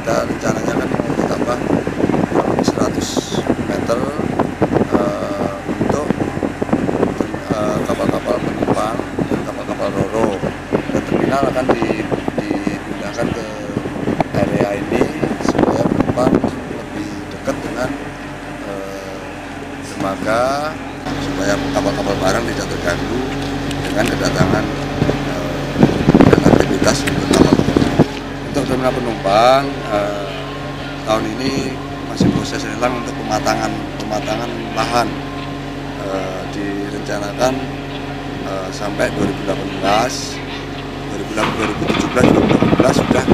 kita rencananya kan mau ditambah 100 meter untuk kapal-kapal penumpang dan kapal-kapal ro-ro. Dan terminal akan dipindahkan ke area ini supaya penumpang lebih dekat dengan dermaga, supaya kapal-kapal barang tidak terganggu dengan kedatangan dan aktivitas kapal. Untuk terminal penumpang tahun ini masih proses lelang untuk pematangan lahan. Direncanakan sampai 2017 sudah